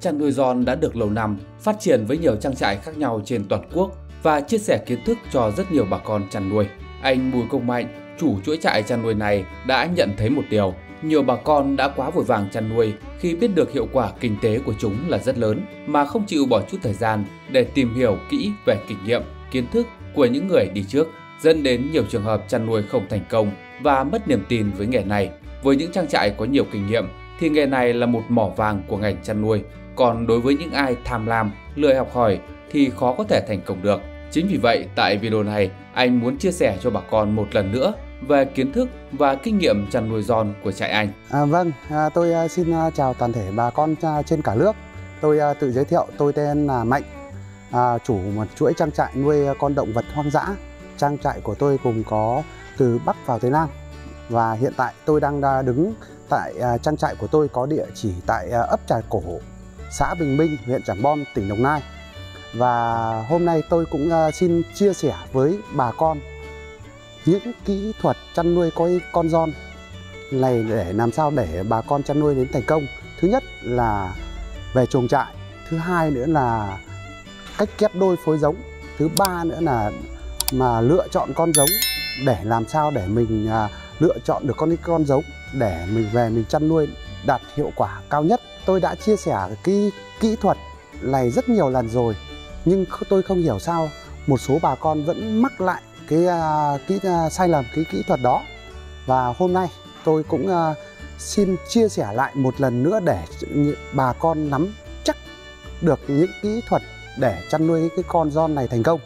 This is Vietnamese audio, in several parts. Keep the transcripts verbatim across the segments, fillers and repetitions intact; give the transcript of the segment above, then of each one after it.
chăn nuôi giòn đã được lâu năm, phát triển với nhiều trang trại khác nhau trên toàn quốc và chia sẻ kiến thức cho rất nhiều bà con chăn nuôi. Anh Bùi Công Mạnh, chủ chuỗi trại chăn nuôi này đã nhận thấy một điều, nhiều bà con đã quá vội vàng chăn nuôi khi biết được hiệu quả kinh tế của chúng là rất lớn mà không chịu bỏ chút thời gian để tìm hiểu kỹ về kinh nghiệm, kiến thức của những người đi trước, dẫn đến nhiều trường hợp chăn nuôi không thành công và mất niềm tin với nghề này. Với những trang trại có nhiều kinh nghiệm thì nghề này là một mỏ vàng của ngành chăn nuôi, còn đối với những ai tham lam, lười học hỏi thì khó có thể thành công được. Chính vì vậy, tại video này, anh muốn chia sẻ cho bà con một lần nữa về kiến thức và kinh nghiệm chăn nuôi giòn của trại anh. À, vâng, à, tôi à, xin à, chào toàn thể bà con à, trên cả nước. Tôi à, tự giới thiệu, tôi tên là Mạnh, à, chủ một chuỗi trang trại nuôi con động vật hoang dã. Trang trại của tôi cùng có từ Bắc vào tới Nam. Và hiện tại tôi đang à, đứng tại à, trang trại của tôi có địa chỉ tại à, ấp Trà Cổ, xã Bình Minh, huyện Trảng Bom, tỉnh Đồng Nai. Và hôm nay tôi cũng uh, xin chia sẻ với bà con những kỹ thuật chăn nuôi con, con giòn này để làm sao để bà con chăn nuôi đến thành công. Thứ nhất là về chuồng trại, thứ hai nữa là cách ghép đôi phối giống, thứ ba nữa là mà lựa chọn con giống để làm sao để mình uh, lựa chọn được con con giống để mình về mình chăn nuôi đạt hiệu quả cao nhất. Tôi đã chia sẻ cái kỹ thuật này rất nhiều lần rồi, nhưng tôi không hiểu sao một số bà con vẫn mắc lại cái uh, kỹ uh, sai lầm cái kỹ thuật đó. Và hôm nay tôi cũng uh, xin chia sẻ lại một lần nữa để bà con nắm chắc được những kỹ thuật để chăn nuôi cái con giòn này thành công.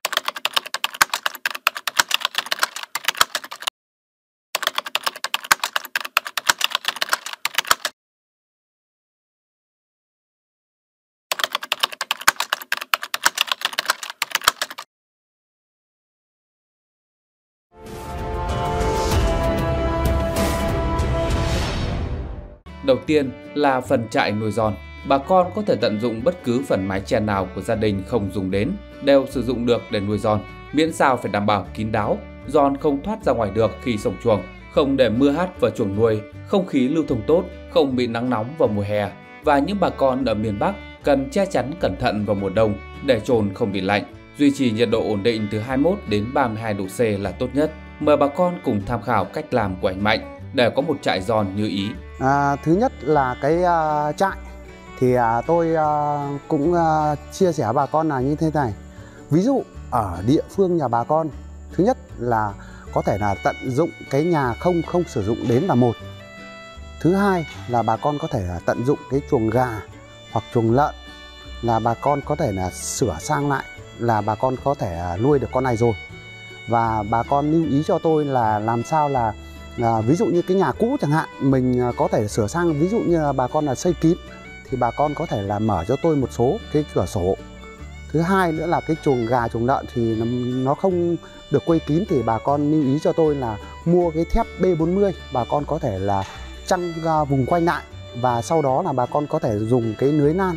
Đầu tiên là phần trại nuôi giòn. Bà con có thể tận dụng bất cứ phần mái che nào của gia đình không dùng đến đều sử dụng được để nuôi giòn, miễn sao phải đảm bảo kín đáo, giòn không thoát ra ngoài được khi xổng chuồng, không để mưa hắt vào chuồng nuôi, không khí lưu thông tốt, không bị nắng nóng vào mùa hè. Và những bà con ở miền Bắc cần che chắn cẩn thận vào mùa đông để chồn không bị lạnh, duy trì nhiệt độ ổn định từ hai mươi mốt đến ba mươi hai độ C là tốt nhất. Mời bà con cùng tham khảo cách làm của anh Mạnh để có một trại giòn như ý. À, thứ nhất là cái uh, trại thì uh, tôi uh, cũng uh, chia sẻ bà con là như thế này. Ví dụ ở địa phương nhà bà con, thứ nhất là có thể là tận dụng cái nhà không không sử dụng đến là một. Thứ hai là bà con có thể là tận dụng cái chuồng gà hoặc chuồng lợn là bà con có thể là sửa sang lại là bà con có thể nuôi được con này rồi. Và bà con lưu ý cho tôi là làm sao là À, ví dụ như cái nhà cũ chẳng hạn, mình có thể sửa sang, ví dụ như là bà con là xây kín thì bà con có thể là mở cho tôi một số cái cửa sổ. Thứ hai nữa là cái chuồng gà, chuồng lợn thì nó không được quây kín thì bà con lưu ý cho tôi là mua cái thép B bốn mươi, bà con có thể là chăng vùng quanh lại và sau đó là bà con có thể dùng cái lưới nan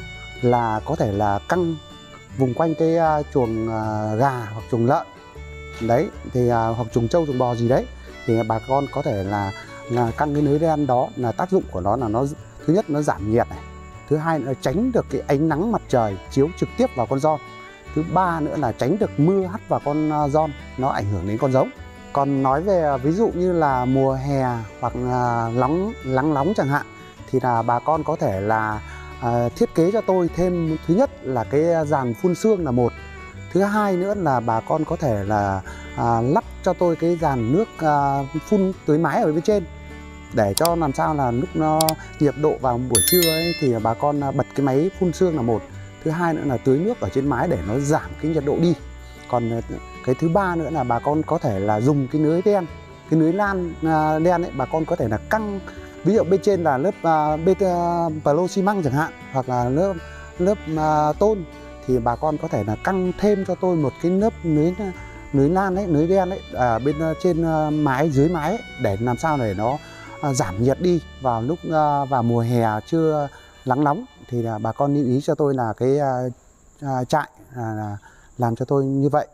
là có thể là căng vùng quanh cái chuồng gà hoặc chuồng lợn đấy thì hoặc chuồng trâu, chuồng bò gì đấy thì bà con có thể là là căng cái lưới đen đó. Là tác dụng của nó là nó thứ nhất nó giảm nhiệt này, thứ hai là tránh được cái ánh nắng mặt trời chiếu trực tiếp vào con giòn, thứ ba nữa là tránh được mưa hắt vào con giòn nó ảnh hưởng đến con giống. Còn nói về ví dụ như là mùa hè hoặc là nóng nắng nóng chẳng hạn thì là bà con có thể là à, thiết kế cho tôi thêm, thứ nhất là cái dàn phun sương là một, thứ hai nữa là bà con có thể là à, lắp cho tôi cái dàn nước à, phun tưới mái ở bên trên để cho làm sao là lúc nó nhiệt độ vào buổi trưa ấy, thì bà con bật cái máy phun sương là một, thứ hai nữa là tưới nước ở trên mái để nó giảm cái nhiệt độ đi. Còn cái thứ ba nữa là bà con có thể là dùng cái lưới đen, cái lưới lan à, đen ấy, bà con có thể là căng, ví dụ bên trên là lớp à, bê-tê pờ xi măng chẳng hạn hoặc là lớp lớp à, tôn thì bà con có thể là căng thêm cho tôi một cái lớp lưới lưới lan ấy, lưới đen ấy ở bên trên mái, dưới mái ấy, để làm sao để nó giảm nhiệt đi vào lúc vào mùa hè chưa nắng nóng thì là bà con lưu ý cho tôi là cái trại là làm cho tôi như vậy.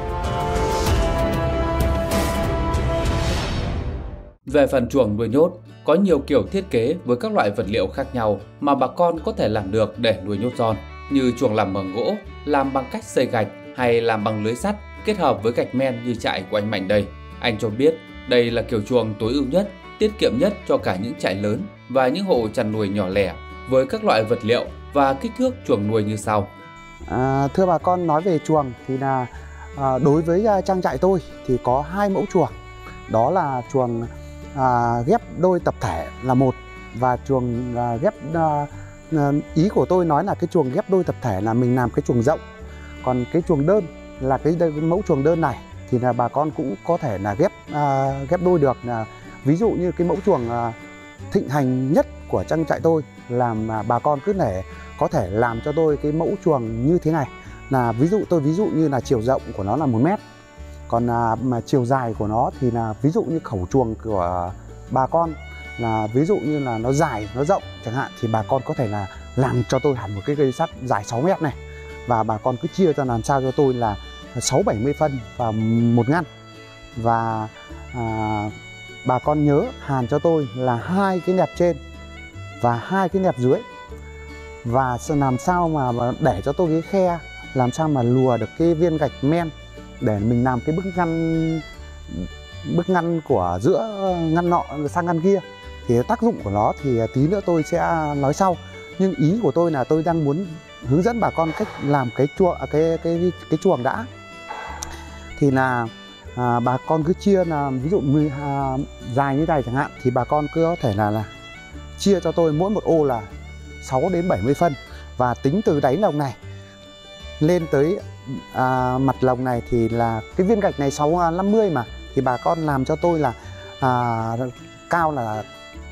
Về phần chuồng nuôi nhốt, Có nhiều kiểu thiết kế với các loại vật liệu khác nhau mà bà con có thể làm được để nuôi nhốt giòn, như chuồng làm bằng gỗ, làm bằng cách xây gạch hay làm bằng lưới sắt kết hợp với gạch men như trại của anh Mạnh đây. Anh cho biết đây là kiểu chuồng tối ưu nhất, tiết kiệm nhất cho cả những trại lớn và những hộ chăn nuôi nhỏ lẻ, với các loại vật liệu và kích thước chuồng nuôi như sau. À, thưa bà con, nói về chuồng thì là à, đối với à, trang trại tôi thì có hai mẫu chuồng. Đó là chuồng à, ghép đôi tập thể là một, và chuồng à, ghép à, ý của tôi nói là cái chuồng ghép đôi tập thể là mình làm cái chuồng rộng. Còn cái chuồng đơn là cái, cái mẫu chuồng đơn này thì là bà con cũng có thể là ghép à, ghép đôi được. Là ví dụ như cái mẫu chuồng à, thịnh hành nhất của trang trại tôi làm à, bà con cứ thể có thể làm cho tôi cái mẫu chuồng như thế này. Là ví dụ tôi ví dụ như là chiều rộng của nó là một mét, còn à, mà chiều dài của nó thì là ví dụ như khẩu chuồng của bà con là ví dụ như là nó dài nó rộng chẳng hạn, thì bà con có thể là làm cho tôi hẳn một cái cây sắt dài sáu mét này, và bà con cứ chia cho làm sao cho tôi là sáu bảy mươi phân vào một ngăn. Và à, bà con nhớ hàn cho tôi là hai cái nẹp trên và hai cái nẹp dưới, và làm sao mà để cho tôi cái khe, làm sao mà lùa được cái viên gạch men để mình làm cái bức ngăn bức ngăn của giữa ngăn nọ sang ngăn kia. Thì tác dụng của nó thì tí nữa tôi sẽ nói sau, nhưng ý của tôi là tôi đang muốn hướng dẫn bà con cách làm cái chuồng cái cái cái chuồng đã. Thì là à, bà con cứ chia là ví dụ mười, à, dài như này chẳng hạn, thì bà con cứ có thể là, là chia cho tôi mỗi một ô là sáu đến bảy mươi phân, và tính từ đáy lồng này lên tới à, mặt lồng này thì là cái viên gạch này sáu năm mươi mà, thì bà con làm cho tôi là à, cao là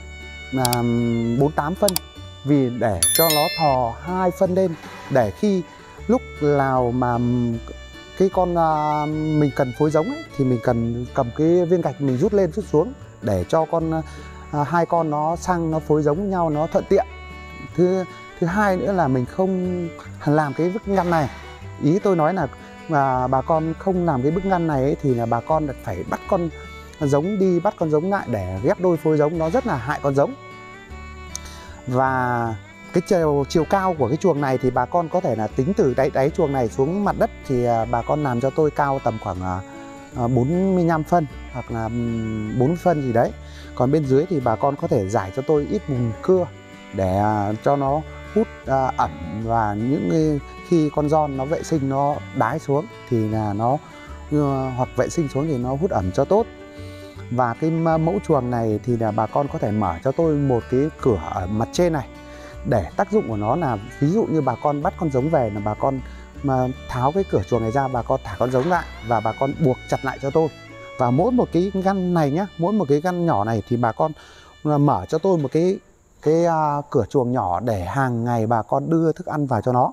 à, bốn mươi tám phân, vì để cho nó thò hai phân lên, để khi lúc nào mà cái con à, mình cần phối giống ấy, thì mình cần cầm cái viên gạch mình rút lên rút xuống để cho con à, hai con nó sang nó phối giống với nhau nó thuận tiện. Thứ thứ hai nữa là mình không làm cái bức ngăn này. Ý tôi nói là mà bà con không làm cái bức ngăn này ấy, thì là bà con phải bắt con giống đi bắt con giống lại để ghép đôi phối giống, nó rất là hại con giống. Và cái chiều, chiều cao của cái chuồng này thì bà con có thể là tính từ đáy đáy chuồng này xuống mặt đất, thì bà con làm cho tôi cao tầm khoảng bốn mươi lăm phân hoặc là bốn phân gì đấy. Còn bên dưới thì bà con có thể rải cho tôi ít mùn cưa để cho nó hút uh, ẩm, và những khi con giòn nó vệ sinh nó đái xuống thì là nó uh, hoặc vệ sinh xuống thì nó hút ẩm cho tốt. Và cái mẫu chuồng này thì là bà con có thể mở cho tôi một cái cửa ở mặt trên này, để tác dụng của nó là ví dụ như bà con bắt con giống về là bà con mà tháo cái cửa chuồng này ra, bà con thả con giống lại và bà con buộc chặt lại cho tôi. Và mỗi một cái ngăn này nhá, mỗi một cái ngăn nhỏ này thì bà con mở cho tôi một cái cái uh, cửa chuồng nhỏ để hàng ngày bà con đưa thức ăn vào cho nó.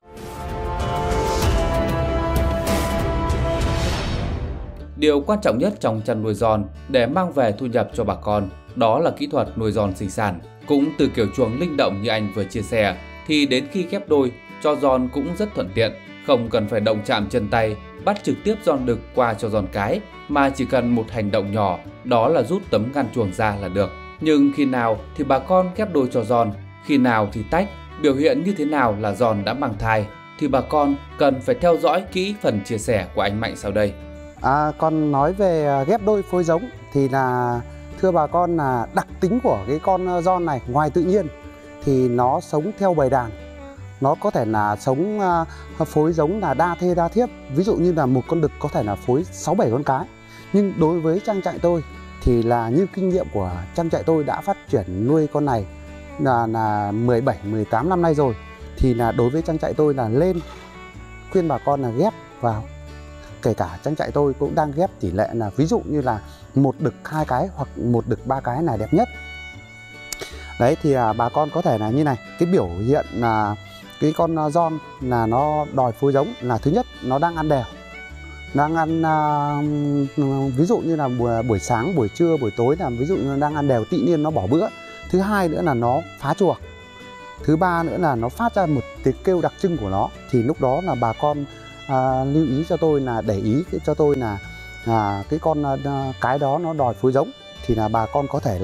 Điều quan trọng nhất trong chăn nuôi giòn để mang về thu nhập cho bà con đó là kỹ thuật nuôi giòn sinh sản. Cũng từ kiểu chuồng linh động như anh vừa chia sẻ, thì đến khi ghép đôi cho giòn cũng rất thuận tiện, không cần phải động chạm chân tay bắt trực tiếp giòn đực qua cho giòn cái, mà chỉ cần một hành động nhỏ, đó là rút tấm ngăn chuồng ra là được. Nhưng khi nào thì bà con ghép đôi cho giòn, khi nào thì tách, biểu hiện như thế nào là giòn đã mang thai, thì bà con cần phải theo dõi kỹ phần chia sẻ của anh Mạnh sau đây. À, còn nói về ghép đôi phối giống thì là thưa bà con là đặc tính của cái con giòn này, ngoài tự nhiên thì nó sống theo bầy đàn. Nó có thể là sống uh, phối giống là đa thê đa thiếp. Ví dụ như là một con đực có thể là phối sáu bảy con cái. Nhưng đối với trang trại tôi thì là như kinh nghiệm của trang trại tôi đã phát triển nuôi con này là, là mười bảy mười tám năm nay rồi, thì là đối với trang trại tôi là lên khuyên bà con là ghép vào. Kể cả trang trại tôi cũng đang ghép tỷ lệ là ví dụ như là một đực hai cái hoặc một đực ba cái là đẹp nhất. Đấy thì à, bà con có thể là như này, cái biểu hiện là cái con giòn là nó đòi phối giống là thứ nhất nó đang ăn đều, đang ăn à, ví dụ như là buổi, buổi sáng, buổi trưa, buổi tối là ví dụ như đang ăn đều, tự nhiên nó bỏ bữa. Thứ hai nữa là nó phá chuồng. Thứ ba nữa là nó phát ra một tiếng kêu đặc trưng của nó, thì lúc đó là bà con à, lưu ý cho tôi là để ý cho tôi là à, cái con à, cái đó nó đòi phối giống, thì là bà con có thể là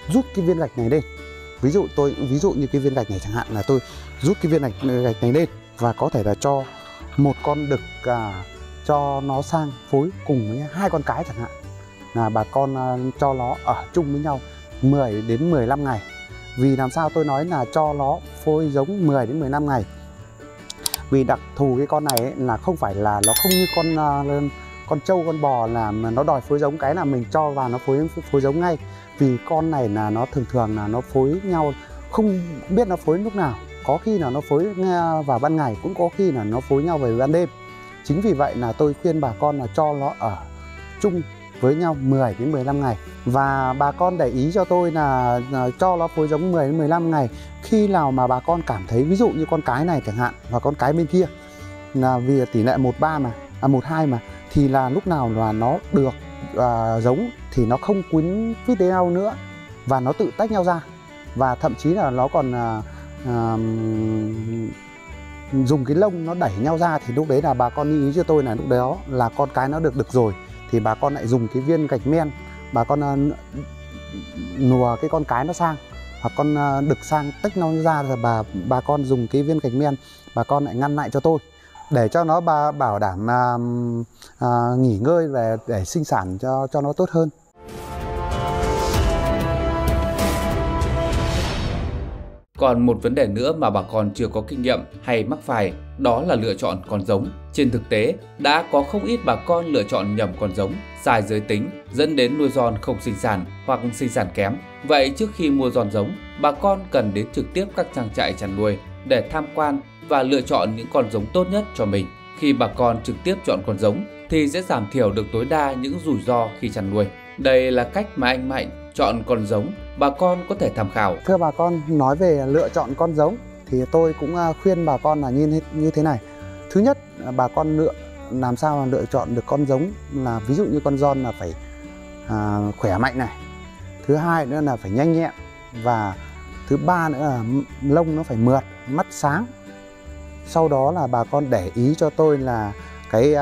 rút cái viên gạch này lên. Ví dụ tôi ví dụ như cái viên gạch này chẳng hạn là tôi rút cái viên gạch, gạch này lên và có thể là cho một con đực à, cho nó sang phối cùng với hai con cái chẳng hạn, là bà con à, cho nó ở chung với nhau mười đến mười lăm ngày. Vì làm sao tôi nói là cho nó phối giống mười đến mười lăm ngày, vì đặc thù cái con này ấy, là không phải là nó không như con uh, con trâu con bò là mà nó đòi phối giống cái là mình cho vào nó phối phối giống ngay. Vì con này là nó thường thường là nó phối nhau không biết nó phối lúc nào, có khi là nó phối vào ban ngày, cũng có khi là nó phối nhau vào ban đêm. Chính vì vậy là tôi khuyên bà con là cho nó ở chung với nhau mười đến mười lăm ngày. Và bà con để ý cho tôi là, là cho nó phối giống mười đến mười lăm ngày. Khi nào mà bà con cảm thấy ví dụ như con cái này chẳng hạn và con cái bên kia là vì tỷ lệ một ba mà à, một hai mà, thì là lúc nào là nó được à, giống thì nó không quấn quýt với nhau nữa và nó tự tách nhau ra, và thậm chí là nó còn à, à, dùng cái lông nó đẩy nhau ra, thì lúc đấy là bà con lưu ý cho tôi là lúc đó là con cái nó được đực rồi, thì bà con lại dùng cái viên gạch men, bà con uh, nùa cái con cái nó sang hoặc con uh, đực sang tách nó ra, rồi bà bà con dùng cái viên gạch men bà con lại ngăn lại cho tôi để cho nó bà bảo đảm uh, uh, nghỉ ngơi về để sinh sản cho cho nó tốt hơn. Còn một vấn đề nữa mà bà con chưa có kinh nghiệm hay mắc phải, đó là lựa chọn con giống. Trên thực tế, đã có không ít bà con lựa chọn nhầm con giống, sai giới tính, dẫn đến nuôi giòn không sinh sản hoặc sinh sản kém. Vậy trước khi mua giòn giống, bà con cần đến trực tiếp các trang trại chăn nuôi để tham quan và lựa chọn những con giống tốt nhất cho mình. Khi bà con trực tiếp chọn con giống thì sẽ giảm thiểu được tối đa những rủi ro khi chăn nuôi. Đây là cách mà anh Mạnh chọn con giống, bà con có thể tham khảo. Thưa bà con, nói về lựa chọn con giống thì tôi cũng khuyên bà con là như như thế này. Thứ nhất, bà con lựa làm sao mà lựa chọn được con giống là ví dụ như con giòn là phải à, khỏe mạnh này. Thứ hai nữa là phải nhanh nhẹn, và thứ ba nữa là lông nó phải mượt, mắt sáng. Sau đó là bà con để ý cho tôi là cái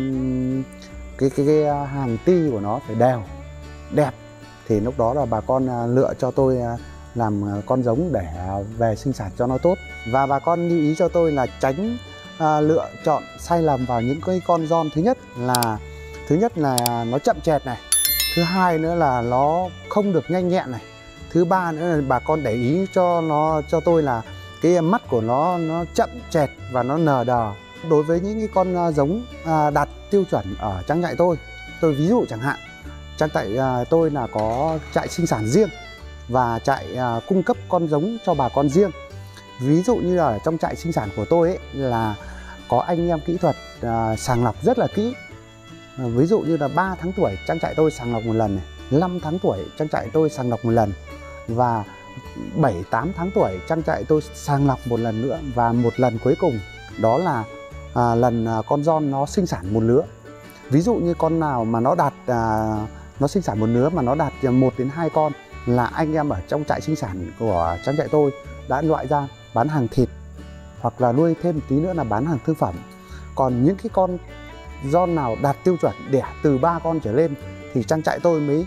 um, cái, cái cái hàng ti của nó phải đều, đẹp, thì lúc đó là bà con lựa cho tôi làm con giống để về sinh sản cho nó tốt. Và bà con lưu ý cho tôi là tránh à, lựa chọn sai lầm vào những cái con giòn. Thứ nhất là thứ nhất là nó chậm chẹt này, thứ hai nữa là nó không được nhanh nhẹn này, thứ ba nữa là bà con để ý cho nó cho tôi là cái mắt của nó nó chậm chẹt và nó nờ đờ. Đối với những cái con giống à, đạt tiêu chuẩn ở trang trại tôi, tôi ví dụ chẳng hạn trang trại à, tôi là có trại sinh sản riêng và trại à, cung cấp con giống cho bà con riêng. Ví dụ như là ở trong trại sinh sản của tôi ấy, là có anh em kỹ thuật à, sàng lọc rất là kỹ. à, Ví dụ như là ba tháng tuổi trang trại tôi sàng lọc một lần này, năm tháng tuổi trang trại tôi sàng lọc một lần, và bảy tám tháng tuổi trang trại tôi sàng lọc một lần nữa, và một lần cuối cùng đó là à, lần à, con giòn nó sinh sản một lứa. Ví dụ như con nào mà nó đạt à, nó sinh sản một lứa mà nó đạt một đến hai con là anh em ở trong trại sinh sản của trang trại tôi đã loại ra bán hàng thịt, hoặc là nuôi thêm một tí nữa là bán hàng thương phẩm. Còn những cái con giòn nào đạt tiêu chuẩn đẻ từ ba con trở lên thì trang trại tôi mới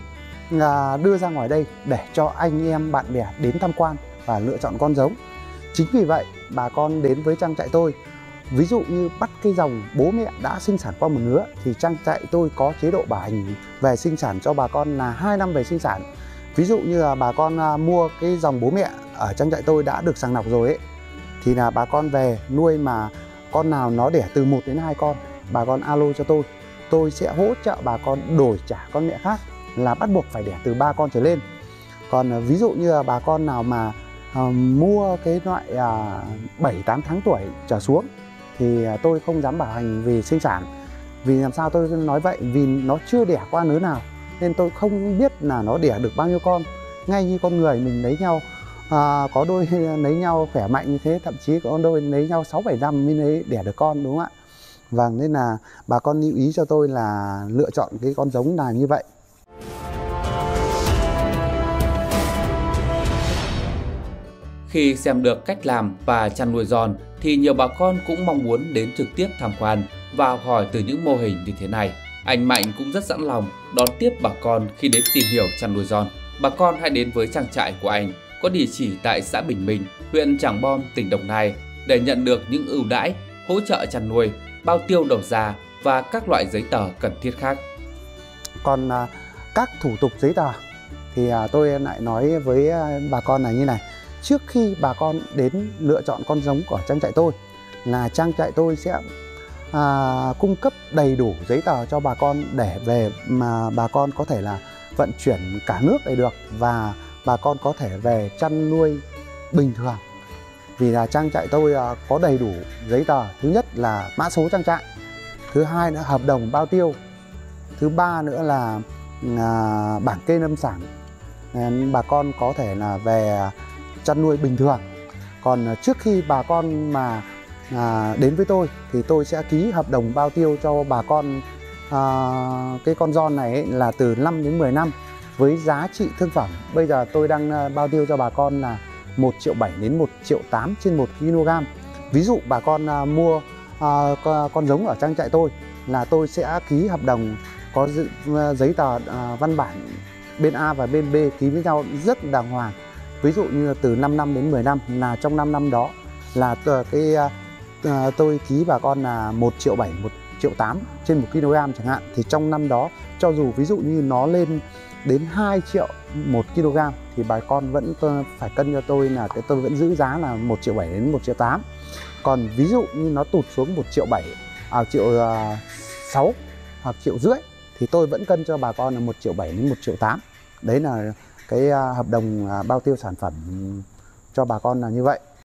à, đưa ra ngoài đây để cho anh em bạn bè đến tham quan và lựa chọn con giống. Chính vì vậy bà con đến với trang trại tôi, ví dụ như bắt cái dòng bố mẹ đã sinh sản qua một lứa thì trang trại tôi có chế độ bảo hành về sinh sản cho bà con là hai năm về sinh sản. Ví dụ như là bà con à, mua cái dòng bố mẹ ở trang trại tôi đã được sàng lọc rồi ấy, thì là bà con về nuôi mà con nào nó đẻ từ một đến hai con, bà con alo cho tôi, tôi sẽ hỗ trợ bà con đổi trả con mẹ khác là bắt buộc phải đẻ từ ba con trở lên. Còn à, ví dụ như là bà con nào mà à, mua cái loại à, bảy tám tháng tuổi trở xuống thì à, tôi không dám bảo hành vì sinh sản. Vì làm sao tôi nói vậy? Vì nó chưa đẻ qua lứa nào nên tôi không biết là nó đẻ được bao nhiêu con. Ngay như con người mình lấy nhau à, có đôi lấy nhau khỏe mạnh như thế, thậm chí có đôi lấy nhau sáu bảy năm mới lấy đẻ được con, đúng không ạ? Vâng, nên là bà con lưu ý cho tôi là lựa chọn cái con giống là như vậy. Khi xem được cách làm và chăn nuôi giòn thì nhiều bà con cũng mong muốn đến trực tiếp tham quan và học hỏi từ những mô hình như thế này. Anh Mạnh cũng rất sẵn lòng đón tiếp bà con khi đến tìm hiểu chăn nuôi giòn. bà con hãy đến với trang trại của anh có địa chỉ tại xã Bình Minh, huyện Trảng Bom, tỉnh Đồng Nai để nhận được những ưu đãi, hỗ trợ chăn nuôi, bao tiêu đầu ra và các loại giấy tờ cần thiết khác. Còn à, các thủ tục giấy tờ thì à, tôi lại nói với à, bà con là như này. Trước khi bà con đến lựa chọn con giống của trang trại tôi là trang trại tôi sẽ à, cung cấp đầy đủ giấy tờ cho bà con để về mà bà con có thể là vận chuyển cả nước để được, và bà con có thể về chăn nuôi bình thường. Vì là trang trại tôi à, có đầy đủ giấy tờ. Thứ nhất là mã số trang trại, thứ hai nữa hợp đồng bao tiêu, thứ ba nữa là à, bảng kê lâm sản. Nên bà con có thể là về chăn nuôi bình thường. Còn trước khi bà con mà à, đến với tôi thì tôi sẽ ký hợp đồng bao tiêu cho bà con à, cái con giòn này ấy, là từ năm đến mười năm với giá trị thương phẩm. Bây giờ tôi đang bao tiêu cho bà con là một triệu bảy đến một triệu tám trên một ki lô gam. Ví dụ bà con à, mua à, con giống ở trang trại tôi là tôi sẽ ký hợp đồng có giấy tờ à, văn bản bên A và bên B ký với nhau rất đàng hoàng. Ví dụ như từ năm năm đến mười năm, là trong năm năm đó là cái à, tôi ký bà con là một triệu bảy, một triệu tám trên một ki lô gam chẳng hạn, thì trong năm đó cho dù ví dụ như nó lên đến hai triệu một ki lô gam thì bà con vẫn phải cân cho tôi là cái tôi vẫn giữ giá là một triệu bảy đến một triệu tám. Còn ví dụ như nó tụt xuống một triệu bảy, à, triệu sáu hoặc triệu rưỡi thì tôi vẫn cân cho bà con là một triệu bảy đến một triệu tám. Đấy là cái hợp đồng bao tiêu sản phẩm cho bà con là như vậy.